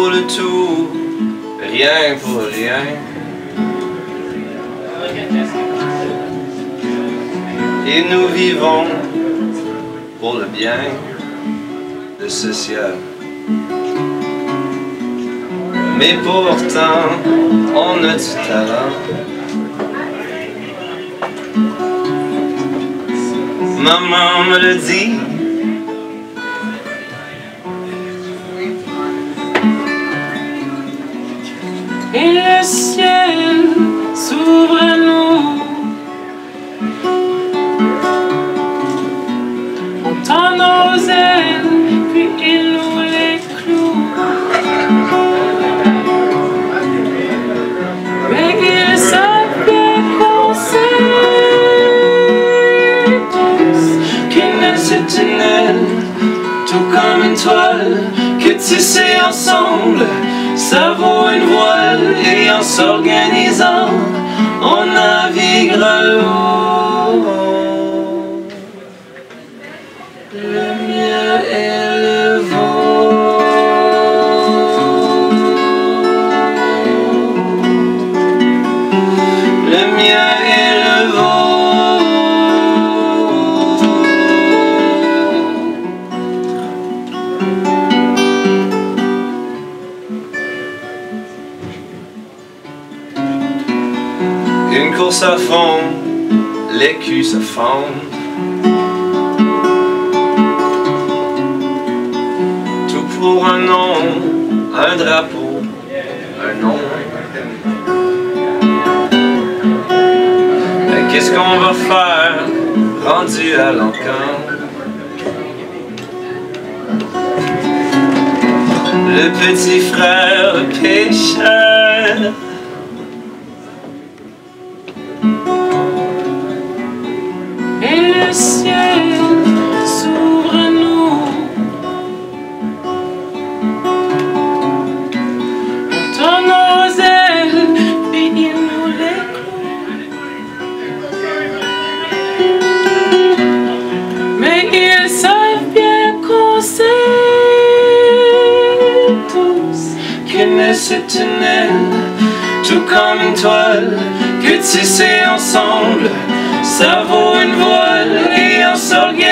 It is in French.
pour le tout, rien pour rien. Et nous vivons pour le bien, le social. Mais pourtant, on a du talent. Maman me le dit. Et le ciel s'ouvre à nous. On tend nos ailes, puis il nous les cloue. Mais ils savent bien qu'on sait tous qu'une aile c'est une aile, tout comme une toile, que tisser ensemble, ça vaut une voile. Et en s'organisant, on naviguera l'eau. Le mien est le vôtre. Le mien est le vôtre. Une course à fond, l'écu se fend. Tout pour un nom, un drapeau, un nom. Mais qu'est-ce qu'on va faire, rendu à l'encan? Le petit frère pécheur. et le ciel s'ouvre à nous. On tend nos ailes, puis il nous les cloue. Mais ils savent bien qu'on sait tous qu'une aile c'est une aile, tout comme une toile, que tisser ensemble, ça vaut une voile. Et en s'organisant,